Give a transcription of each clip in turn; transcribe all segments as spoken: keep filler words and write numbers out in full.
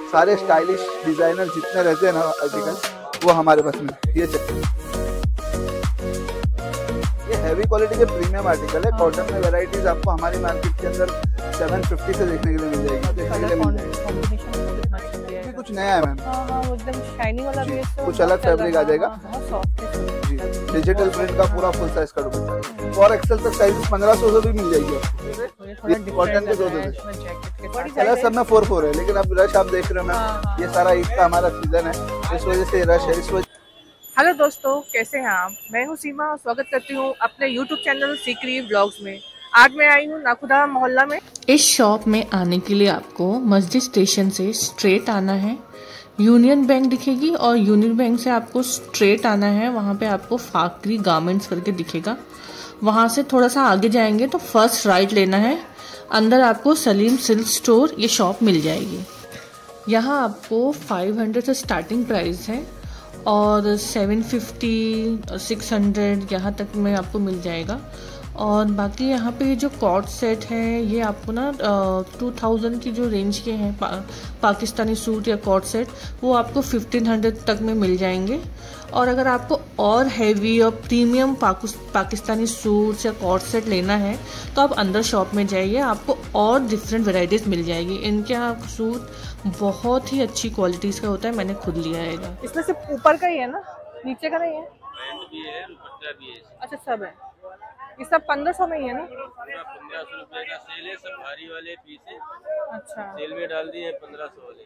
सारे stylish designer जितने रहते हैं ना आर्टिकल वो हमारे पास में। ये चेक, ये हैवी क्वालिटी के प्रीमियम आर्टिकल है। कॉटन में वैरायटीज आपको हमारी मार्केट के अंदर सात सौ पचास से देखने के लिए मिल जाएगी। देखने के लिए मिल जाएगी। ये कुछ नया है मैम, एकदम शाइनिंग वाला भी है, कुछ अलग फैब्रिक आ जाएगा। डिजिटल प्रिंट का पूरा फुल साइज का दुपट्टा, फोर एक्सएल तक साइज पंद्रह सौ से भी मिल जाएगी आपको। कॉटन के दो दो कलर सब में फोर फोर है, लेकिन अब रश आप देख रहे हो मैम, ये सारा ईद का हमारा सीजन है, इस वजह से रश है। इस वजह हेलो दोस्तों, कैसे हैं आप? मैं हूं सीमा और स्वागत करती हूं अपने यूट्यूब चैनल सीक्री व्लॉग्स में। आज मैं आई हूं नाखुदा मोहल्ला में। इस शॉप में आने के लिए आपको मस्जिद स्टेशन से स्ट्रेट आना है, यूनियन बैंक दिखेगी और यूनियन बैंक से आपको स्ट्रेट आना है। वहाँ पे आपको फाकरी गारमेंट्स करके दिखेगा, वहाँ से थोड़ा सा आगे जाएंगे तो फर्स्ट राइट लेना है। अंदर आपको सलीम सिल्क स्टोर ये शॉप मिल जाएगी। यहाँ आपको पाँच सौ से स्टार्टिंग प्राइस है और सात सौ पचास, छह सौ यहाँ तक में आपको मिल जाएगा। और बाकी यहाँ पे जो कॉट सेट है ये आपको ना टू थाउजेंड की जो रेंज के हैं पा, पाकिस्तानी सूट या कॉट सेट वो आपको फिफ्टीन हंड्रेड तक में मिल जाएंगे। और अगर आपको और हैवी और प्रीमियम पाकिस्तानी सूट्स या कॉट सेट लेना है तो आप अंदर शॉप में जाइए, आपको और डिफरेंट वेराइटीज मिल जाएगी। इनके यहाँ सूट बहुत ही अच्छी क्वालिटीज़ का होता है, मैंने खुद लिया है। इसमें सिर्फ ऊपर का ही है ना, नीचे का नहीं है? भी है, भी है। अच्छा, सब है। ये सब पंद्रह सौ में ही है ना? पंद्रह सौ रुपए का सेल है, सब भारी वाले पीस है। अच्छा, सेल में डाल दिए पंद्रह सौ वाले,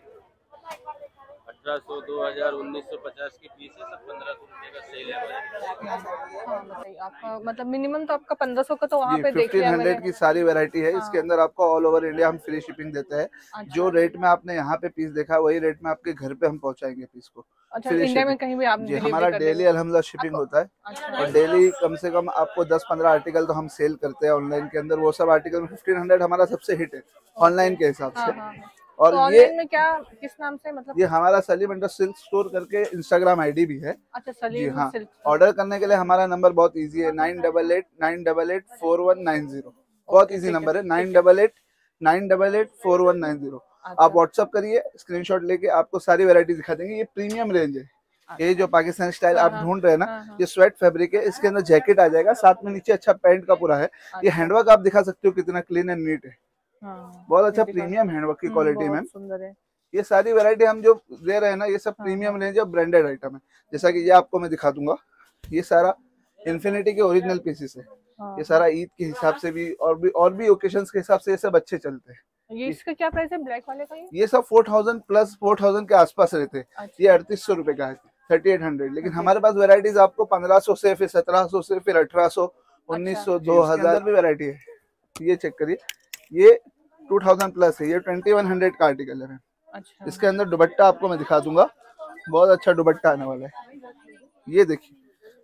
अठारह सौ, दो हजार, उन्नीस सौ पचास के पीस है, सब पंद्रह सौ रुपए का सेल है हमारे। हाँ बताइए, आपका मतलब मिनिमम तो आपका पंद्रह सौ का तो वहाँ पे फिफ्टीन देखिए हंड्रेड की सारी वैरायटी है। इसके अंदर आपको ऑल ओवर इंडिया हम फ्री शिपिंग देते हैं। अच्छा। जो रेट में आपने यहाँ पे पीस देखा वही रेट में आपके घर पे हम पहुँचाएंगे पीस को। अच्छा, इंडिया में कहीं भी आप जी, हमारा डेली अल्हम्दुलिल्लाह शिपिंग होता है। अच्छा। और डेली कम से कम आपको दस पंद्रह आर्टिकल तो हम सेल करते हैं ऑनलाइन के अंदर। वो सब आर्टिकल में फिफ्टीन हंड्रेड हमारा सबसे हिट है ऑनलाइन के हिसाब से। और तो ये में क्या, किस नाम से मतलब? ये हमारा सलीम अंडर सिल्क स्टोर करके इंस्टाग्राम आईडी भी है। अच्छा, सलीम जी हाँ। सिल्क। ऑर्डर करने के लिए हमारा नंबर बहुत इजी है, nine double eight nine double eight four one nine zero. बहुत इजी नंबर है, nine double eight nine double eight four one nine zero. आप व्हाट्सअप करिए, स्क्रीनशॉट लेके आपको सारी वैरायटी दिखा देंगे। ये प्रीमियम रेंज है। ये जो पाकिस्तानी स्टाइल आप ढूंढ रहे हैं ना, ये स्वेट फैब्रिक है। इसके अंदर जैकेट आ जाएगा, साथ में नीचे अच्छा पैंट का पूरा है। ये हैंडवर्क आप दिखा सकते हो कितना क्लीन एंड नीट है। बहुत अच्छा प्रीमियम हैंडवर्क की क्वालिटी में सुंदर है। ये सारी वैरायटी हम जो दे रहे हैं ना, ये सब प्रीमियम रेंज और ब्रांडेड आइटम है। जैसा कि ये आपको मैं दिखा दूंगा, ये सारा इन्फिनिटी के ओरिजिनल पीसेस है। ये सारा ईद के हिसाब से भी और भी और भी ओकेशंस के हिसाब से ये सब अच्छे चलते हैं। ये इसका क्या प्राइस है ब्लैक वाले का? ये ये सब four thousand plus four thousand के आसपास रहते हैं। अच्छा। ये अड़तीस सौ रुपए का है, थर्टी एट हंड्रेड। लेकिन हमारे पास वेराइटीज आपको पंद्रह सौ से, फिर सत्रह सौ से, फिर अठारह सौ, उन्नीस सौ, दो हजार भी वेरायटी है। ये चेक करिए, ये टू थाउजेंड प्लस है। ये ट्वेंटी वन हंड्रेड का आर्टिकल है। अच्छा। इसके अंदर दुपट्टा आपको मैं दिखा दूंगा, बहुत अच्छा दुपट्टा आने वाला है। ये देखिए,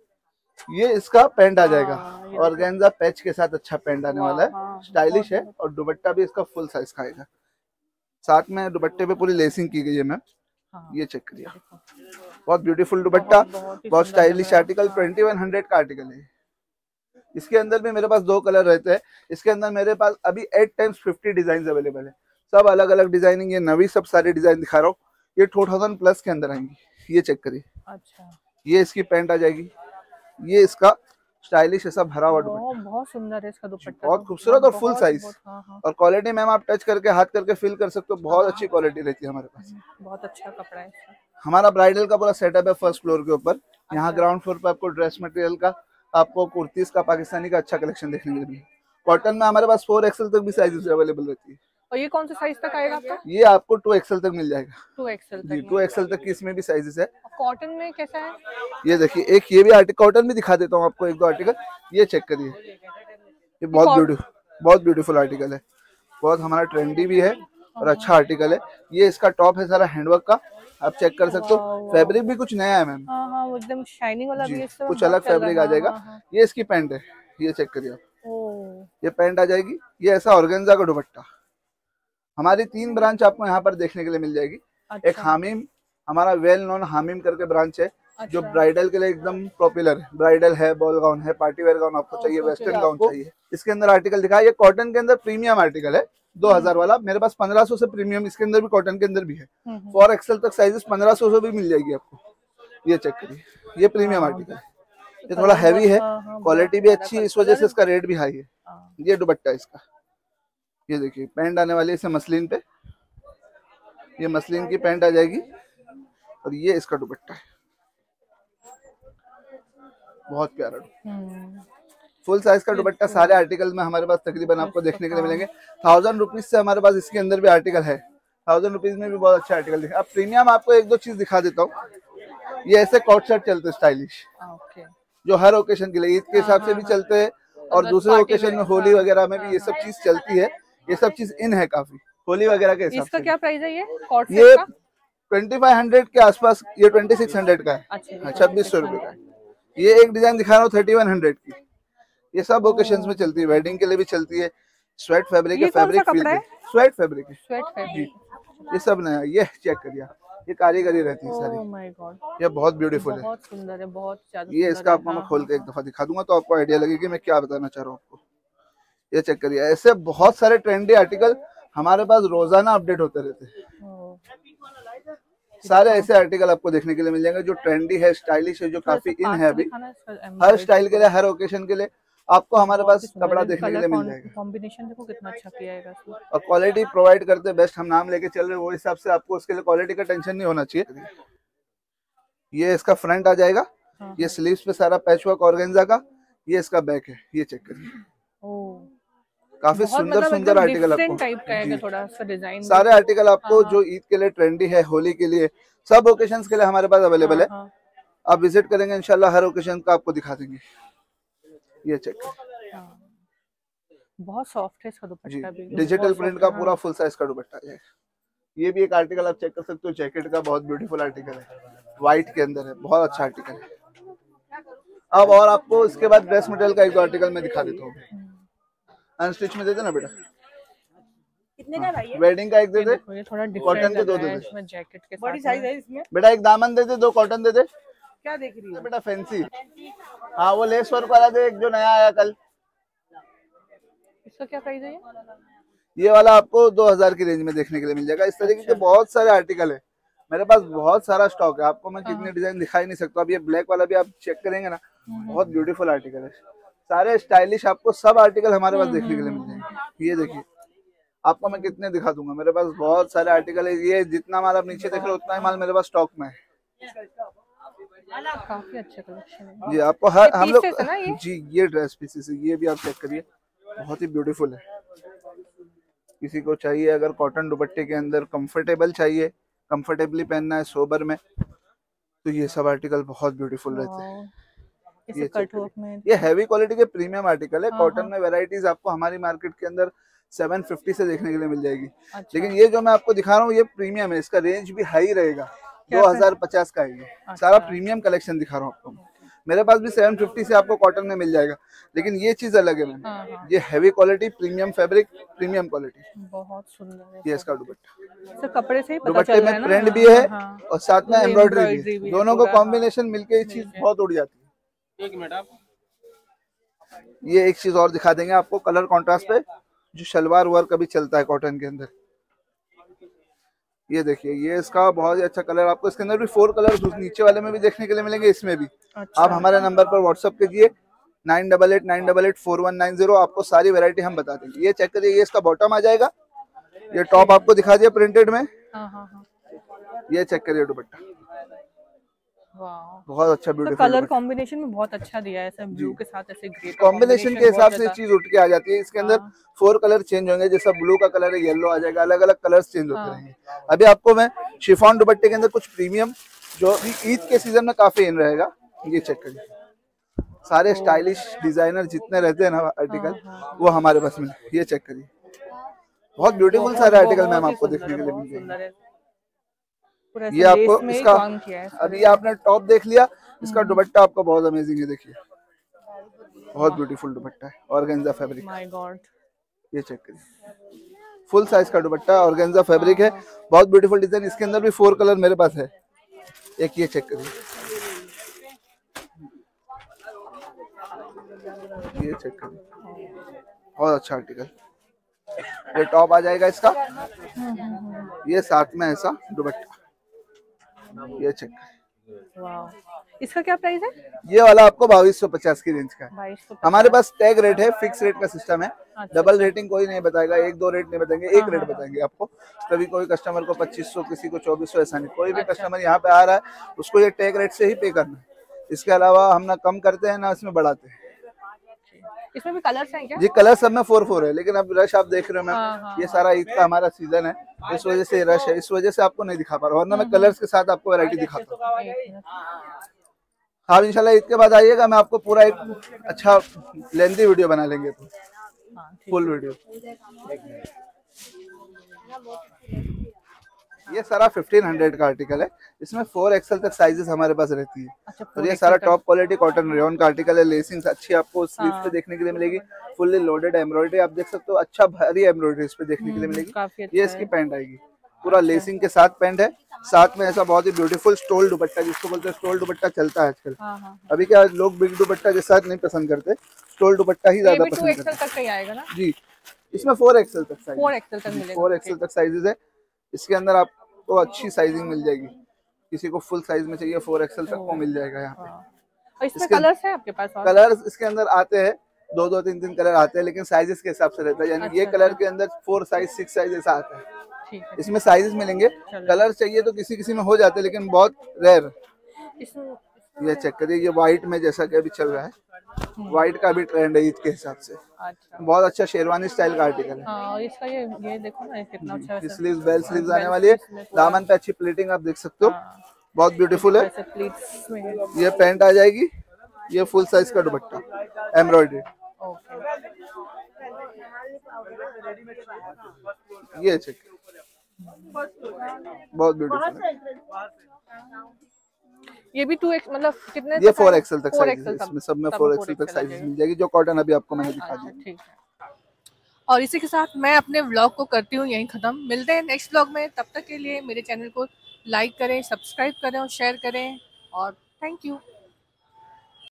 ये इसका पैंट आ जाएगा और ऑर्गेन्जा पैच के साथ अच्छा पैंट आने वाला है, स्टाइलिश है। और दुपट्टा भी इसका फुल साइज का आएगा, साथ में दुपट्टे पे पूरी लेसिंग की गई है मैम। ये चेक करिए, बहुत ब्यूटीफुल दुपट्टा, बहुत stylish article, twenty one hundred का आर्टिकल है। इसके अंदर भी मेरे पास दो कलर रहते हैं। इसके अंदर मेरे पास अभी eight times fifty design available है, सब अलग अलग डिजाइनिंग। ये नवी सब सारे डिजाइन दिखा रहा हूँ, ये टू थाउजेंड प्लस के अंदर आएंगी। ये चेक करिए। अच्छा। ये इसकी पैंट आ जाएगी, ये इसका स्टाइलिश ऐसा भरा हुआ दुपट्टा, बहुत सुंदर है इसका दुपट्टा, बहुत खूबसूरत और फुल साइज। और क्वालिटी मैम आप टच करके हाथ करके फील कर सकते हो, बहुत अच्छी क्वालिटी रहती है हमारे पास। बहुत अच्छा कपड़ा है। हमारा ब्राइडल का पूरा सेटअप है फर्स्ट फ्लोर के ऊपर। यहाँ ग्राउंड फ्लोर पर आपको ड्रेस मटेरियल का, आपको कुर्तीज का, पाकिस्तानी का अच्छा कलेक्शन देखने को मिलेगा। कॉटन में हमारे पास फोर एक्सएल तक भी साइजेस अवेलेबल रहती है। और ये कौन सा साइज तक आएगा आपका? ये आपको टू एक्सएल तक मिल जाएगा। टू एक्सएल तक? टू एक्सएल तक की इसमें भी साइजेस है। कॉटन में कैसा है? ये देखिए, एक ये भी आर्टिकल कॉटन भी दिखा देता हूँ आपको, एक दो आर्टिकल। ये चेक करिए, ये बहुत ब्यूटीफुल बहुत ब्यूटीफुल आर्टिकल है, बहुत हमारा ट्रेंडी भी है और अच्छा आर्टिकल है। ये इसका टॉप है सारा हैंडवर्क का, आप चेक कर सकते हो। फैब्रिक भी कुछ नया है मैम, एकदम शाइनिंग वाला भी है, कुछ अलग फैब्रिक आ जाएगा। ये इसकी पैंट है, ये चेक करिए आप, ये पैंट आ जाएगी। ये ऐसा ऑर्गेन्जा का दुपट्टा। हमारी तीन ब्रांच आपको यहाँ पर देखने के लिए मिल जाएगी। अच्छा। एक हामिम, हमारा वेल नोन हामिम करके ब्रांच है। अच्छा। जो ब्राइडल के लिए एकदम पॉपुलर है। ब्राइडल है, बॉल गाउन है, पार्टी वेयर गाउन आपको चाहिए, वेस्टर्न गाउन चाहिए। इसके अंदर आर्टिकल दिखा, ये कॉटन के अंदर प्रीमियम आर्टिकल है। दो हजार वाला मेरे पास पंद्रह सौ से प्रीमियम, इसके अंदर भी कॉटन के अंदर भी है, फोर एक्सएल तक साइजेस पंद्रह सौ से भी मिल जाएगी आपको। ये चेक करिए, ये प्रीमियम आर्टिकल है, ये थोड़ा हैवी है, क्वालिटी भी अच्छी है, इस वजह से इसका रेट भी हाई है। ये दुपट्टा इसका, ये देखिए पैंट आने वाली है इसे मसलिन पे, ये मसलिन की पैंट आ जाएगी और ये इसका दुपट्टा है, बहुत प्यारा फुल साइज का दुपट्टा। सारे आर्टिकल में हमारे पास तकरीबन आपको देखने के लिए मिलेंगे। थाउजेंड रुपीज से हमारे पास इसके अंदर भी आर्टिकल है, थाउजेंड रुपीज में भी बहुत अच्छे आर्टिकल दिखे। अब प्रीमियम आपको एक दो चीज दिखा देता हूँ, ये ऐसे कॉट शर्ट चलते स्टाइलिश, जो हर ओकेजन के लिए, ईद के हिसाब से भी चलते हैं और दूसरे ओकेजन में होली वगैरह में भी ये सब चीज चलती है। ये सब चीज इन है काफी होली वगैरह के हिसाब से। इसका क्या प्राइस है? ये कॉट ये ट्वेंटी फाइव हंड्रेड के आसपास, ये ट्वेंटी सिक्स हंड्रेड का है, छब्बीस सौ रुपए का है। ये एक डिजाइन दिखा रहा हूँ थर्टी वन हंड्रेड की, ये सब ओकेशंस में चलती है, वेडिंग के लिए भी चलती है। स्वेट फैब्रिक है, फैब्रिक फील है, स्वेट फैब्रिक है, स्वेट फैब्रिक, ये सब नया। ये चेक करिए, ये कारीगरी रहती है सारी। ओह माय गॉड, ये बहुत ब्यूटीफुल है, बहुत सुंदर है, बहुत ज्यादा। ये इसका आपको मैं खोल के एक दफा दिखा दूंगा तो आपको आइडिया लगेगा कि मैं क्या बताना चाह रहा हूँ आपको। ये चेक करिए, ऐसे बहुत सारे ट्रेंडी आर्टिकल हमारे पास रोजाना अपडेट होते रहते हैं। सारे ऐसे आर्टिकल आपको देखने के लिए मिल जाएंगे जो ट्रेंडी है, स्टाइलिश है, जो काफी इन है अभी। हर स्टाइल के लिए, हर ओकेशन के लिए आपको हमारे पास कपड़ा देखने के लिए मिल जाएगा। कॉम्बिनेशन देखो कितना अच्छा किया है इसमें, और क्वालिटी प्रोवाइड करते बेस्ट, हम नाम लेके चल रहे हैं वो हिसाब से आपको उसके लिए क्वालिटी का टेंशन नहीं होना चाहिए। ये इसका फ्रंट आ जाएगा, ये स्लीव्स पे सारा पैचवर्क ऑर्गेन्जा का, ये इसका बैक है। ये चेक करिए, काफी सुंदर सुंदर आर्टिकल आपको, टाइप का है थोड़ा सा डिजाइन। सारे आर्टिकल आपको जो ईद के लिए ट्रेंडी है, होली के लिए, सब ओकेशंस के लिए हमारे पास अवेलेबल है। आप विजिट करेंगे इंशाल्लाह, हर ओकेशन का आपको दिखा देंगे। ये चेक, बहुत सॉफ्ट है इसका दुपट्टा भी, डिजिटल प्रिंट का पूरा फुल साइज का दुपट्टा है। ये भी एक आर्टिकल आप चेक कर सकते हो, जैकेट का बहुत ब्यूटीफुल आर्टिकल है, व्हाइट के अंदर है, बहुत अच्छा आर्टिकल है। अब और आपको इसके बाद ड्रेस मटेरियल का एक दो आर्टिकल मैं दिखा देता हूँ। अनस्टिच में दे देना बेटा, कितने का भाई? वेडिंग का एक दे दे, ये थोड़ा कॉटन के दो दे दे, इसमें जैकेट के साथ बड़ी साइज है इसमें। बेटा एक दामन दे दे, दो कॉटन दे दे। क्या देख रही है बेटा? फैंसी, हाँ वो लेस वर्क वाला दे, एक जो नया आया कल। इसका क्या प्राइस है? ये वाला आपको दो हजार की रेंज में देखने के लिए मिल जाएगा। इस तरीके के बहुत सारे आर्टिकल है मेरे पास, बहुत सारा स्टॉक है, आपको मैं कितने डिजाइन दिखा ही नहीं सकता। अब ये ब्लैक वाला भी आप चेक करेंगे ना, बहुत ब्यूटीफुल आर्टिकल है, सारे स्टाइलिश, आपको सब आर्टिकल हमारे पास देखने के लिए मिल जाएंगे। ये देखिए, आपको मैं कितने दिखा दूंगा, मेरे पास बहुत सारे आर्टिकल है। ये जितना माल आप नीचे देख रहे हो उतना ही माल मेरे पास स्टॉक में है। काफी अच्छा कलेक्शन है जी, आपको हर हम लोग जी, ये ड्रेस पीसेस है, ये भी आप चेक करिए, बहुत ही ब्यूटीफुल है। किसी को चाहिए अगर कॉटन दुपट्टे के अंदर कंफर्टेबल चाहिए, कंफर्टेबली पहनना है सोबर में, तो ये सब आर्टिकल बहुत ब्यूटीफुल रहते हैं। ये कट वर्क में, ये हैवी क्वालिटी के प्रीमियम आर्टिकल है। कॉटन में वैरायटीज आपको हमारी मार्केट के अंदर सात सौ पचास से देखने के लिए मिल जाएगी। अच्छा। लेकिन ये जो मैं आपको दिखा रहा हूँ ये प्रीमियम है, इसका रेंज भी हाई रहेगा, दो हजार पचास का है ये। अच्छा। सारा प्रीमियम कलेक्शन दिखा रहा हूँ आपको। मेरे पास भी सात सौ पचास से आपको कॉटन में मिल जाएगा, लेकिन ये चीज अलग है मैम। हाँ हाँ। ये heavy quality, premium fabric, premium quality, बहुत सुंदर है। ये इसका दुपट्टा, कपड़े से ही पता दुपट्टे चल रहा है में प्रिंट भी है और साथ में एम्ब्रॉयडरी भी, दोनों को कॉम्बिनेशन मिलके ये चीज बहुत उड़ जाती है। एक मिनट, आप ये एक चीज और दिखा देंगे आपको कलर कॉन्ट्रास्ट पे, जो शलवार वर्क अभी चलता है कॉटन के अंदर। ये देखिए, ये इसका बहुत ही अच्छा कलर, आपको इसके अंदर भी फोर कलर नीचे वाले में भी देखने के लिए मिलेंगे, इसमें भी। अच्छा। आप हमारे नंबर पर व्हाट्सअप कीजिए nine double eight nine double eight four one nine zero, आपको सारी वैरायटी हम बता देंगे। ये चेक करिए, ये इसका बॉटम आ जाएगा, ये टॉप आपको दिखा दिया प्रिंटेड में। ये चेक करिए दुपट्टा, बहुत अच्छा ब्यूटीफुल कलर कॉम्बिनेशन में बहुत अच्छा दिया है, ऐसे ब्लू के साथ ऐसे ग्रे कॉम्बिनेशन के हिसाब से चीज उठ के आ जाती है। इसके अंदर फोर कलर चेंज होंगे, जैसा ब्लू का कलर है येलो आ जाएगा, अलग अलग कलर्स चेंज होते रहेंगे। अभी आपको मैं शिफॉन दुपट्टे के अंदर कुछ प्रीमियम जो ईद के सीजन में काफी इन रहेगा, ये चेक करिए। सारे स्टाइलिश डिजाइनर जितने रहते हैं ना आर्टिकल, वो हमारे पास में। ये चेक करिए, बहुत ब्यूटीफुल सारे आर्टिकल मैम आपको देखने के लिए मिल जाएंगे। ये आपको इसका अभी आपने टॉप देख लिया, इसका दुपट्टा आपको बहुत अमेजिंग है, देखिए बहुत ब्यूटीफुल दुपट्टा है, ऑर्गेन्जा फैब्रिक। माय गॉड, ये चेक करिए, फुल साइज का दुपट्टा, ऑर्गेन्जा फैब्रिक है, बहुत ब्यूटीफुल डिजाइन। इसके अंदर भी फोर कलर मेरे पास है, एक ये चेक करिए, ये चेक करिए, बहुत अच्छा आर्टिकल। ये टॉप आ जाएगा इसका, ये साथ में ऐसा दुपट्टा, ये चेक। वाह, इसका क्या प्राइस है? ये वाला आपको बाईस सौ पचास की रेंज का है। बाईस सौ। हमारे पास टैग रेट है, फिक्स रेट का सिस्टम है। अच्छा। डबल रेटिंग कोई नहीं बताएगा, एक दो रेट नहीं बताएंगे, एक हाँ, रेट हाँ, बताएंगे आपको। कभी कोई कस्टमर को पच्चीस सौ, किसी को चौबीस सौ, ऐसा नहीं। कोई भी अच्छा। कस्टमर यहाँ पे आ रहा है उसको ये टैग रेट से ही पे करना है। इसके अलावा हम ना कम करते हैं ना इसमें बढ़ाते हैं। इसमें भी कलर्स हैं क्या? जी कलर सब में फोर फोर है, लेकिन अब रश आप देख रहे हो मैम, हाँ, हाँ, ये सारा ईद का हमारा सीजन है, इस वजह से रश है, इस वजह से आपको नहीं दिखा पा रहा हूँ, वरना मैं कलर्स के साथ आपको वैरायटी दिखाता हूँ। आप इंशाल्लाह ईद के बाद आइएगा, मैं आपको पूरा एक अच्छा लेंथी वीडियो बना लेंगे, तो फुल वीडियो। ये सारा फिफ्टीन हंड्रेड का आर्टिकल है, इसमें फोर एक्सएल तक साइजेस हमारे पास रहती है। अच्छा, और ये सारा टॉप क्वालिटी कॉटन रेयन का आर्टिकल है। लेसिंग अच्छी आपको स्लीव्स हाँ। पे देखने के लिए मिलेगी, फुल्ली लोडेड एम्ब्रॉयडरी आप देख सकते हो, अच्छा भारी एम्ब्रॉयडरी इस पे देखने के लिए मिलेगी। काफी अच्छा ये इसकी पैंट आएगी, पूरा लेसिंग के साथ पैंट है, साथ में ऐसा बहुत ही ब्यूटीफुल स्टोल दुपट्टा, जिसको बोलते हैं स्टोल दुपट्टा चलता है आजकल। हाँ, हाँ। अभी क्या लोग बिग दुपट्टा के साथ नहीं पसंद करते, स्टोल दुपट्टा ही ज्यादा टू पसंद एक्सएल करते तक का ही आएगा ना? हैं। जी इसमें फोर एक्सएल तक साइज, फोर एक्सएल तक मिलेगा। फोर एक्सएल तक साइजेस है। इसके अंदर आपको अच्छी साइजिंग मिल जाएगी, किसी को फुल साइज में चाहिए फोर एक्सएल तक वो मिल जाएगा यहाँ पे। और इसमें इसके- कलर्स हैं आपके पास? और कलर्स इसके अंदर आते हैं, दो दो तीन तीन कलर आते हैं, लेकिन साइजेस के हिसाब से रहता है, यानी ये अच्छा, कलर के अंदर फोर साइज सिक्स साइज ऐसा आता है। ठीक है। इसमें साइजेस मिलेंगे, कलर चाहिए तो किसी किसी में हो जाते हैं, लेकिन बहुत रेयर। इसमें ये चेक करिए, ये व्हाइट में जैसा कि अभी चल रहा है, व्हाइट का भी ट्रेंड है ईद के हिसाब से। अच्छा। बहुत अच्छा शेरवानी स्टाइल का आर्टिकल है। हाँ, और इसका ये ये देखो ना, ये कितना अच्छा है। स्लीव्स बेल स्लीव्स आने वाली है, दामन पे अच्छी प्लेटिंग आप देख सकते हो, बहुत ब्यूटीफुल है। ऐसे प्लीट्स में है। ये पैंट आ जाएगी, ये फुल साइज का दुपट्टा एम्ब्रॉयडरी, ओके। ये चेक बहुत ब्यूटीफुल है। ये भी टू एक्स मतलब कितने? ये फोर एक्सएल तक फोर साइज है, इसमें सब में फोर एक्सएल तक साइज मिल जाएगी, जो कॉटन अभी आपको मैंने दिखा अच्छा, दी। ठीक है। और इसी के साथ मैं अपने व्लॉग को करती हूँ यहीं खत्म। मिलते हैं नेक्स्ट व्लॉग में, तब तक के लिए मेरे चैनल को लाइक करें, सब्सक्राइब करें और शेयर करें, और थैंक यू।